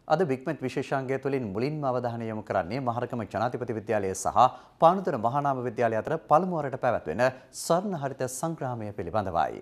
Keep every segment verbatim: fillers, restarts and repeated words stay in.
අද බිග්මැච් විශේෂාංගය තුළින් මුලින්ම අවධානය යොමු කරන්නේ මහරගම ජනාධිපති විද්‍යාලය සහ පානදුර මහානාම විද්‍යාලය අතර පළමු වරට පැවැත්වෙන ස්වර්ණ හරිත සංග්‍රාමය පිළිබඳවයි.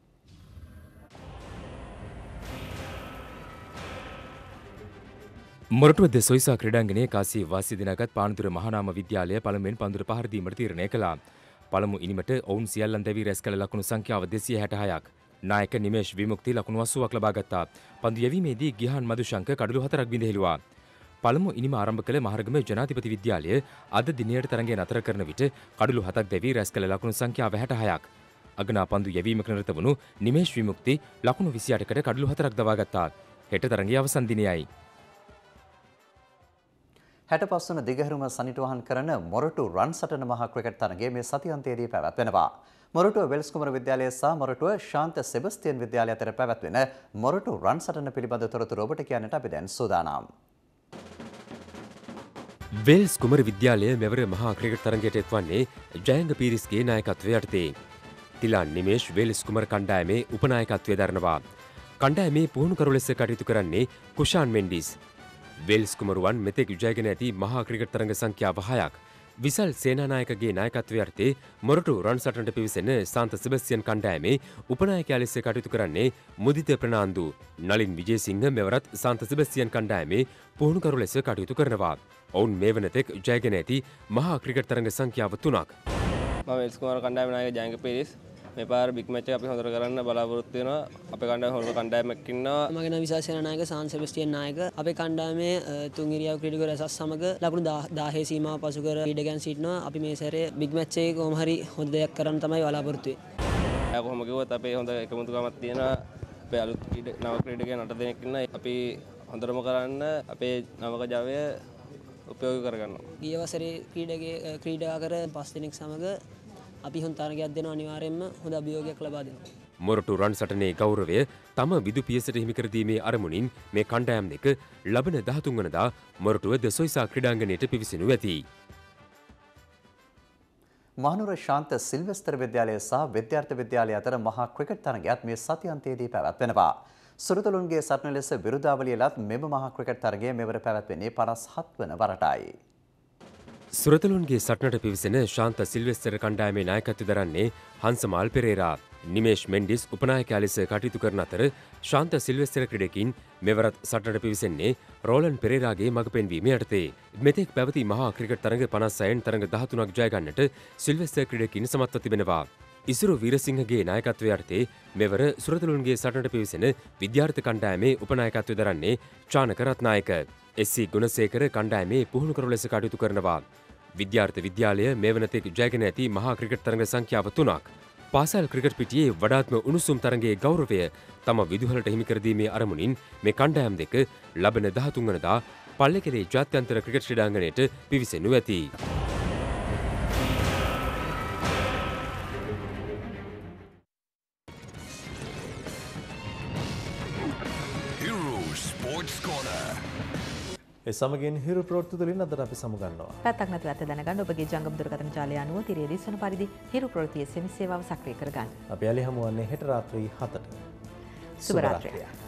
මොරටුව දෙසොයිසා ක්‍රීඩාංගණයේ කාසී වාසි දිනාගත් පානදුර මහානාම විද්‍යාලය පළමුවෙන් පන්දුර පහර දීමට තීරණය කළා. පළමු ඉනිමට ඔවුන් සියල්ලන් දැවී රැස් කළ ලකුණු සංඛ්‍යාව දෙසිය හැට හයක්. නායක නිමේෂ් විමුක්ති ලකුණු අසූවක් ලබා ගත්තා. පන්දු යැවීමේදී ගිහාන් මදුශංක කඩලු හතරක් බිඳ හෙළුවා. පළමු ඉනිම ආරම්භ කළ මහරගම ජනාධිපති විද්‍යාලය අද දිනයට තරඟය නතර කරන විට කඩලු හතක් දැවී රැස් කළ ලකුණු සංඛ්‍යාව හැට හයක්. අගනා පන්දු යැවීමක නිරත වුණු නිමේෂ් විමුක්ති ලකුණු විසි අටකට කඩලු හතරක් දවා ගත්තා. හෙට තරඟයේ අවසන් දිනයයි. හැට පස් වන දිගහැරුම සනිටුවහන් කරන මොරටු රන් සටන මහා ක්‍රිකට් තරගය මේ සතියන්තයේදී පැවැත්වෙනවා. මොරටුව වෙල්ස් කුමර විද්‍යාලය සහ මොරටුව ශාන්ත සෙබස්තියන් විද්‍යාලය අතර පැවැත්වෙන මොරටු රන් සටන පිළිබඳ තොරතුරු ඔබට කියන්නට අපි දැන් සූදානම්. වෙල්ස් කුමර විද්‍යාලය මෙවර මහා ක්‍රිකට් තරගයට එක්වන්නේ ජයංග පීරිස්ගේ නායකත්වය යටතේ. තිලාන් නිමේෂ් වෙල්ස් කුමර කණ්ඩායමේ උපනායකත්වය දරනවා. කණ්ඩායමේ පුහුණුකරු ලෙස කටයුතු කරන්නේ කුෂාන් මෙන්ඩිස්. වෙල්ස් කුමරුවන් මෙතෙක් ජයගෙන ඇති මහා ක්‍රිකට් තරඟ සංඛ්‍යාව හයක්. විසල් සේනානායකගේ නායකත්වය යටතේ මොරටු රන් සටනට පිවිසෙන සාන්ත සෙබස්තියන් කණ්ඩායමේ උපනායකයා ලෙස කටයුතු කරන්නේ මුදිත ප්‍රනාන්දු. නලින් විජේසිංහ මෙවරත් සාන්ත සෙබස්තියන් කණ්ඩායමේ පුහුණුකරු ලෙස කටයුතු කරනවා. ඔවුන් මේ වනතෙක් ජයගෙන ඇති මහා ක්‍රිකට් තරඟ සංඛ්‍යාව තුනක්. මම වෙල්ස් කුමර කණ්ඩායමේ නායක ජයංග පීරිස්. මේ පාර බිග් මැච් එක අපි හොඳට කරන්න බලාපොරොත්තු වෙනවා. අපේ කණ්ඩායම හොඳ කණ්ඩායමක් ඉන්නවා. මගේ නම විසල් සේනානායක සාන් සෙබස්තියන් නායක. අපේ කණ්ඩායමේ තුන් ඉරියව් ක්‍රීඩකයෝ රැසක් සමග ලකුණු දහය සීමාව පසු කර ක්‍රීඩකයන් සිටිනවා. අපි මේ සැරේ බිග් මැච් එකේ කොහොම හරි හොඳ දෙයක් කරන්න තමයි බලාපොරොත්තු වෙන්නේ. අය කොහොම කිව්වත් අපේ හොඳ එකමුතුකමක් තියෙනවා. අපේ අලුත් නව ක්‍රීඩකයන් අට දෙනෙක් ඉන්නවා. අපි හොඳටම කරන්න අපේ නවක ජවය උපයෝගී කරගන්නවා. ගිය වසරේ ක්‍රීඩකයේ ක්‍රීඩා කර පස් දෙනෙක් සමග අපි හොඳ තරගයක් දෙනවා. අනිවාර්යයෙන්ම හොඳ අභියෝගයක් ලබා දෙනවා. මොරටු රන් සටනේ ගෞරවය තම විදු පියසට හිමි කර දීමේ අරමුණින් මේ කණ්ඩායම් දෙක ලබන දහතුන් වනදා මොරටුව දෙසොයිසා ක්‍රීඩාංගණයට පිවිසෙනු ඇති. මහනුවර ශාන්ත සිල්වෙස්තර විද්‍යාලය සහ විද්‍යාර්ථ විද්‍යාලය අතර මහා ක්‍රිකට් තරගයක් මේ සතියන්තයේදී පැවැත්වෙනවා. සුරතලුන්ගේ සටන ලෙස විරුදාවලිය ලත් මෙම මහා ක්‍රිකට් තරගය මෙවර පැවැත්වෙන්නේ පනස් හත් වන වරටයි. සුරතලුන්ගේ සටනට පිවිසෙන ශාන්ත සිල්වෙස්තර කණ්ඩායමේ නායකත්වය දරන්නේ හංසමාල් පෙරේරා. නිමේෂ් මෙන්ඩිස් උපනායකයා ලෙස කටයුතු කරන අතර ශාන්ත සිල්වෙස්තර ක්‍රීඩකින් මෙවරත් සටනට පිවිසෙන්නේ රෝලන් පෙරේරාගේ මඟ පෙන්වීම යටතේ. මෙතෙක් පැවති මහා ක්‍රිකට් තරඟ පනස් හයෙන් තරඟ දහතුනක් ජය ගන්නට සිල්වෙස්තර ක්‍රීඩකින් සමත්ව තිබෙනවා. ඉසුරු වීරසිංහගේ නායකත්වය යටතේ මෙවර සුරතලුන්ගේ සටනට පිවිසෙන විද්‍යාර්ථ කණ්ඩායමේ උපනායකත්වය දරන්නේ චානක රත්නායක. එස්.සී. ගුණසේකර කණ්ඩායමේ පුහුණුකරු ලෙස කටයුතු කරනවා. විද්‍යාර්ථ විද්‍යාලය මේ වනතෙක් ජයගෙන ඇති මහා ක්‍රිකට් තරඟ සංඛ්‍යාව තුනක්. පාසල් ක්‍රිකට් පිටියේ වඩාත්ම උණුසුම් තරඟයේ ගෞරවය තම විදුහලට හිමි කර දීමේ අරමුණින් මේ කණ්ඩායම් දෙක ලබන දහතුන් වනදා පල්ලේකැලේ ජාත්‍යන්තර ක්‍රිකට් ක්‍රීඩාංගණයට පිවිසෙනු ඇති. Hiru Sports Corner. ඒ සමගින් හිරු ප්‍රවෘත්ති තුළින් අදට අපි සමුගන්නවා. පැත්තක් නැතුව ඇත්ත දැනගන්න ඔබගේ ජංගම දුරකථන ජාලය අනුව තිරේ දිස්වන පරිදි හිරු ප්‍රවෘත්ති එස් එම් එස් සේවාව සක්‍රිය කරගන්න. අපි යලි හමුවන්නේ හෙට රාත්‍රී හතට. සුබ රාත්‍රියක්.